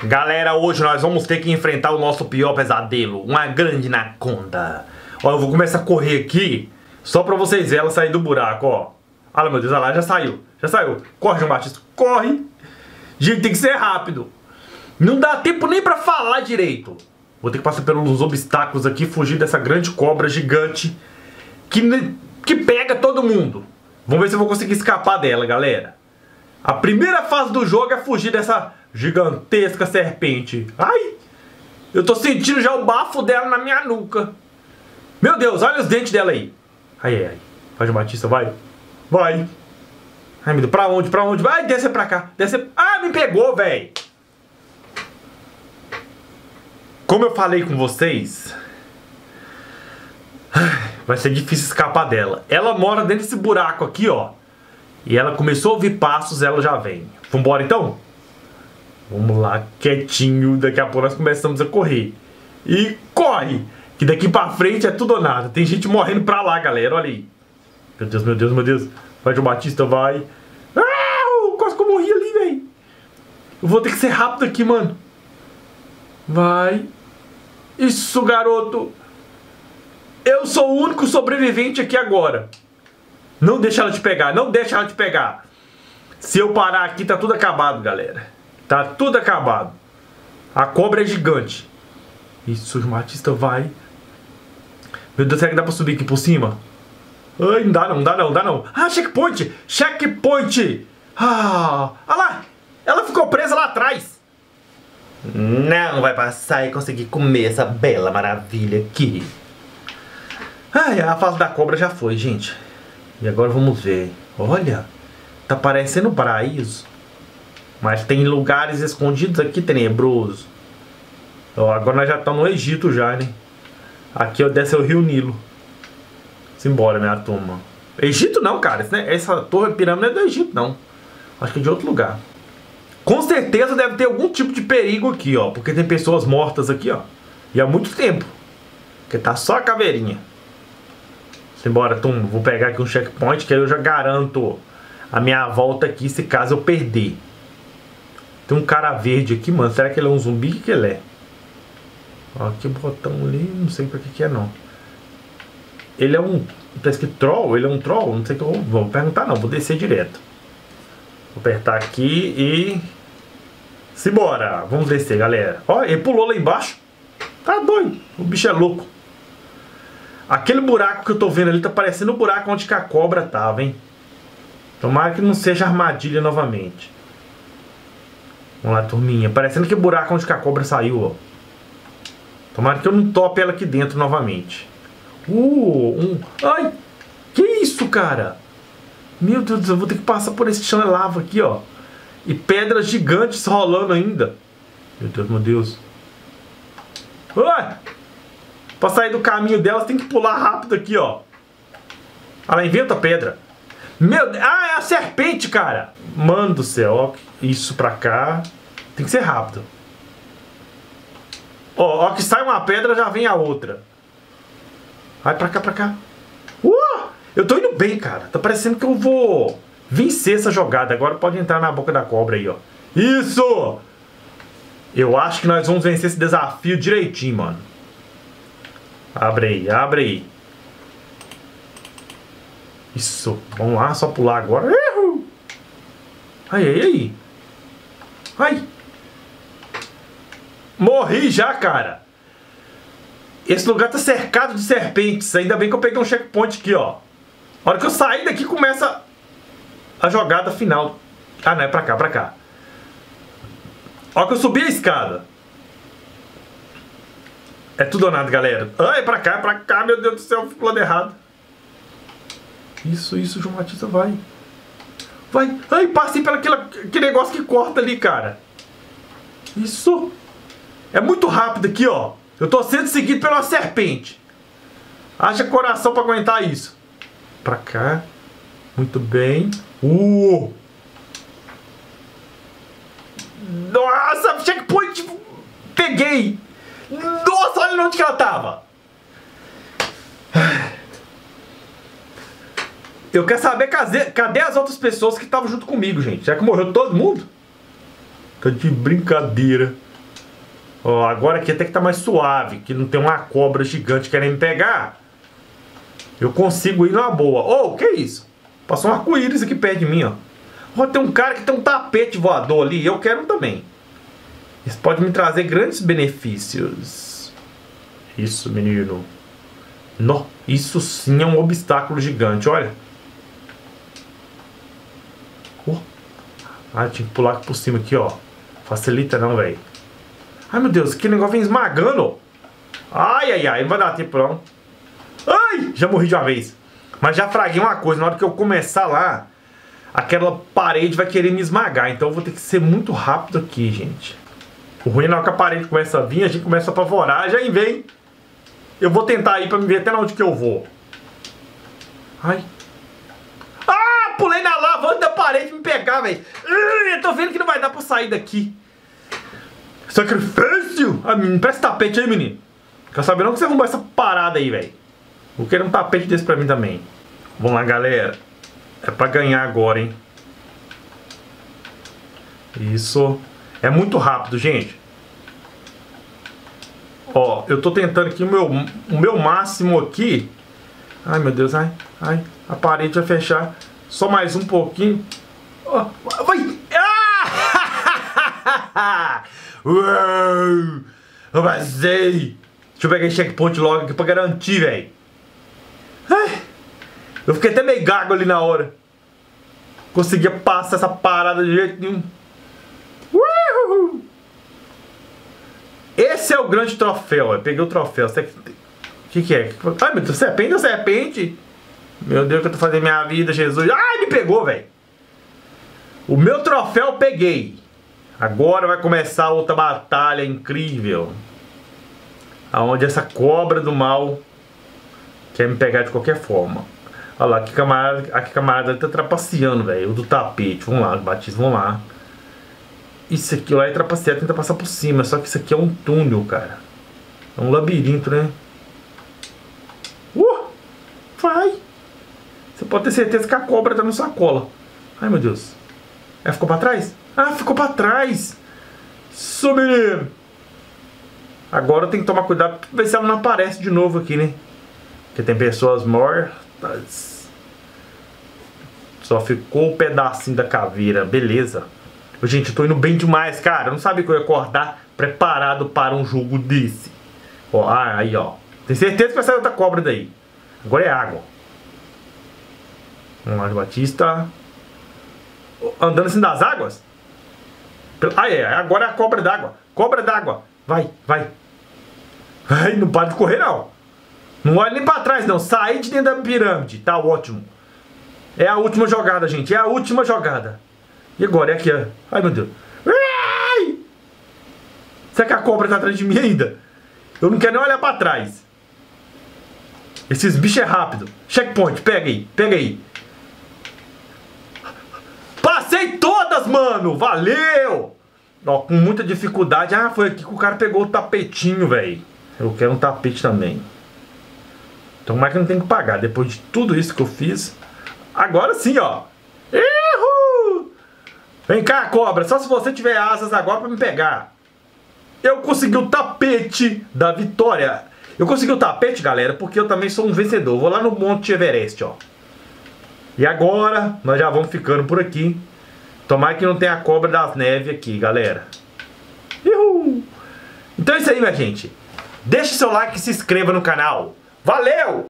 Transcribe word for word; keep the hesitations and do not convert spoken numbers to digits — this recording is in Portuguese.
Galera, hoje nós vamos ter que enfrentar o nosso pior pesadelo, uma grande anaconda. Ó, eu vou começar a correr aqui, só pra vocês verem ela sair do buraco, ó. Olha, meu Deus, olha lá, já saiu, já saiu. Corre, João Batista, corre. Gente, tem que ser rápido. Não dá tempo nem pra falar direito. Vou ter que passar pelos obstáculos aqui, fugir dessa grande cobra gigante que, que pega todo mundo. Vamos ver se eu vou conseguir escapar dela, galera. A primeira fase do jogo é fugir dessa gigantesca serpente. Ai, eu tô sentindo já o bafo dela na minha nuca. Meu Deus, olha os dentes dela aí. Ai, ai, ai. Vai, João Batista, vai. Vai. Ai, meu Deus, pra onde, pra onde? Vai, desce pra cá. Desce. Ah, me pegou, velho. Como eu falei com vocês, vai ser difícil escapar dela. Ela mora dentro desse buraco aqui, ó. E ela começou a ouvir passos, ela já vem. Vambora, então? Vamos lá, quietinho. Daqui a pouco nós começamos a correr. E corre! Que daqui pra frente é tudo ou nada. Tem gente morrendo pra lá, galera. Olha aí. Meu Deus, meu Deus, meu Deus. Vai, João Batista, vai. Ah, quase que eu morri ali, velho. Eu vou ter que ser rápido aqui, mano. Vai. Isso, garoto. Eu sou o único sobrevivente aqui agora. Não deixa ela te pegar, não deixa ela te pegar. Se eu parar aqui, tá tudo acabado, galera. Tá tudo acabado. A cobra é gigante. Isso, o Batista vai. Meu Deus, será que dá pra subir aqui por cima? Ai, não dá não, não dá não, não dá não. Ah, checkpoint! Checkpoint! Ah, olha lá! Ela ficou presa lá atrás. Não vai passar e conseguir comer essa bela maravilha aqui. Ai, a fase da cobra já foi, gente. E agora vamos ver. Olha, tá parecendo um paraíso. Mas tem lugares escondidos aqui tenebroso. Ó, agora nós já estamos no Egito já, né? Aqui ó, desce o Rio Nilo. Simbora, minha turma. Egito não, cara. Esse, né? Essa torre pirâmide não é do Egito, não. Acho que é de outro lugar. Com certeza deve ter algum tipo de perigo aqui, ó. Porque tem pessoas mortas aqui, ó. E há muito tempo. Porque tá só a caveirinha. Simbora, turma. Vou pegar aqui um checkpoint que aí eu já garanto a minha volta aqui se caso eu perder. Tem um cara verde aqui, mano. Será que ele é um zumbi? O que, que ele é? Ó, que botão ali. Não sei pra que que é, não. Ele é um... Tá escrito troll? Ele é um troll? Não sei o que eu vou... Vou perguntar, não. Vou descer direto. Vou apertar aqui e... Simbora. Vamos descer, galera. Ó, ele pulou lá embaixo. Tá doido. O bicho é louco. Aquele buraco que eu tô vendo ali tá parecendo o buraco onde que a cobra tava, hein? Tomara que não seja armadilha novamente. Vamos lá, turminha. Parecendo que o buraco onde que a cobra saiu, ó. Tomara que eu não tope ela aqui dentro novamente. Uh, um... Ai! Que isso, cara? Meu Deus do céu, eu vou ter que passar por esse chão de lava aqui, ó. E pedras gigantes rolando ainda. Meu Deus, meu Deus. Ué! Pra sair do caminho delas tem que pular rápido aqui, ó. Ela inventa pedra. Meu Deus. Ah, é a serpente, cara. Mano do céu, ó. Isso pra cá. Tem que ser rápido. Ó, ó que sai uma pedra, já vem a outra. Vai pra cá, pra cá. Uh! Eu tô indo bem, cara. Tá parecendo que eu vou vencer essa jogada. Agora pode entrar na boca da cobra aí, ó. Isso! Eu acho que nós vamos vencer esse desafio direitinho, mano. Abre aí, abre aí. Isso. Vamos lá, só pular agora. Ai, ai, ai. Ai. Morri já, cara. Esse lugar tá cercado de serpentes. Ainda bem que eu peguei um checkpoint aqui, ó. A hora que eu sair daqui começa a jogada final. Ah, não, é pra cá, pra cá. A hora que eu subir a escada. É tudo ou nada, galera. Ah, é pra cá, é pra cá, meu Deus do céu, eu fico lá errado. Isso, isso, João Batista, vai. Vai. Ai, passei pelo aquele, aquele negócio que corta ali, cara. Isso. É muito rápido aqui, ó. Eu tô sendo seguido pela serpente. Haja coração pra aguentar isso. Pra cá. Muito bem. Uh! Nossa, checkpoint. Peguei. Nossa, olha onde que ela tava. Eu quero saber cadê, cadê as outras pessoas que estavam junto comigo, gente. Será que morreu todo mundo? Tá de brincadeira. Ó, agora aqui até que tá mais suave, que não tem uma cobra gigante querendo me pegar. Eu consigo ir numa boa. Ô, oh, que isso? Passou um arco-íris aqui perto de mim, ó. Ó, tem um cara que tem um tapete voador ali. Eu quero um também. Isso pode me trazer grandes benefícios. Isso, menino. No, isso sim é um obstáculo gigante, olha. Oh. Ah, tinha que pular aqui por cima aqui, ó. Facilita não, velho. Ai, meu Deus, que negócio vem esmagando. Ai, ai, ai, não vai dar tempo não. Ai, já morri de uma vez. Mas já fraguei uma coisa, na hora que eu começar lá, aquela parede vai querer me esmagar. Então eu vou ter que ser muito rápido aqui, gente. O ruim é na hora que a parede começa a vir, a gente começa a apavorar, já vem. Eu vou tentar ir pra me ver até onde que eu vou. Ai. Ah, pulei na lava antes da parede me pegar, velho. Eu tô vendo que não vai dar pra sair daqui. Sacrifício! Ah, me presta tapete aí, menino. Quero saber não que você arrumou essa parada aí, velho. Vou querer um tapete desse pra mim também. Vamos lá, galera. É pra ganhar agora, hein. Isso. É muito rápido, gente. Ó, eu tô tentando aqui o meu, o meu máximo aqui. Ai, meu Deus, ai, ai. A parede vai fechar. Só mais um pouquinho. Ó, vai! Ah! Uou! Eu vazei! Deixa eu pegar esse checkpoint logo aqui pra garantir, velho. Eu fiquei até meio gago ali na hora. Conseguia passar essa parada de jeito nenhum. Uhul! Esse é o grande troféu. Eu peguei o troféu. O que, que é? Ai, meu Deus, serpente ou serpente? Meu Deus, o que eu tô fazendo minha vida, Jesus. Ai, me pegou, velho. O meu troféu eu peguei. Agora vai começar outra batalha incrível. Aonde essa cobra do mal quer me pegar de qualquer forma. Olha lá, que camarada, aqui camarada tá trapaceando, velho. O do tapete. Vamos lá, Batista, vamos lá. Isso aqui lá é trapacear, tenta passar por cima. Só que isso aqui é um túnel, cara. É um labirinto, né? Uh! Vai! Você pode ter certeza que a cobra tá no sacola. Ai, meu Deus. Ela ficou pra trás? Ah, ficou pra trás! Isso, menino! Agora eu tenho que tomar cuidado pra ver se ela não aparece de novo aqui, né? Porque tem pessoas mortas. Só ficou o pedacinho da caveira. Beleza. Gente, eu tô indo bem demais, cara. Eu não sabia que eu ia acordar preparado para um jogo desse. Ó, aí, ó. Tem certeza que vai sair outra cobra daí. Agora é água. Vamos lá, Batista. Andando assim das águas? Ah, é. Agora é a cobra d'água. Cobra d'água. Vai, vai. Ai, não para de correr, não. Não olha nem pra trás, não. Sai de dentro da pirâmide. Tá ótimo. É a última jogada, gente. É a última jogada. E agora? É aqui, ó. Ai, meu Deus. Ai! Será que a cobra tá atrás de mim ainda? Eu não quero nem olhar pra trás. Esses bichos é rápido. Checkpoint. Pega aí. Pega aí. Passei todas, mano. Valeu! Ó, com muita dificuldade. Ah, foi aqui que o cara pegou o tapetinho, velho. Eu quero um tapete também. Então como é que eu não tenho que pagar? Depois de tudo isso que eu fiz. Agora sim, ó. Uhul! Vem cá, cobra. Só se você tiver asas agora pra me pegar. Eu consegui o tapete da vitória. Eu consegui o tapete, galera, porque eu também sou um vencedor. Vou lá no Monte Everest, ó. E agora nós já vamos ficando por aqui. Tomara que não tenha a cobra das neves aqui, galera. Uhul! Então é isso aí, minha gente. Deixe seu like e se inscreva no canal. Valeu!